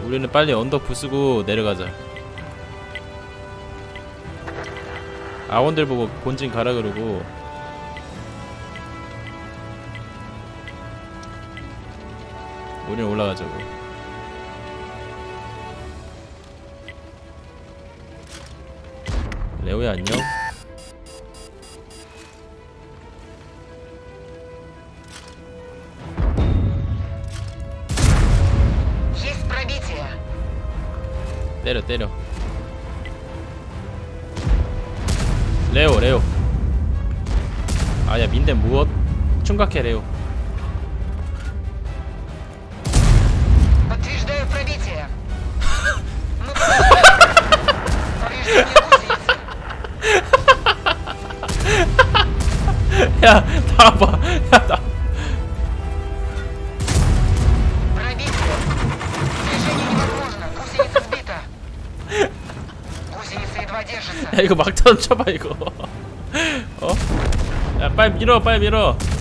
우리는 빨리 언덕 부수고 내려가자. 아원들 보고 본진 가라 그러고. 우리는 올라가자고. 레오야 안녕. 때려 때려. 레오 레오. 아야 민대 무엇? 충각해 레오. 야 나와봐. 야 나. 야 이거 막타는 쳐봐 이거. 어? 야 빨리 밀어 빨리 밀어.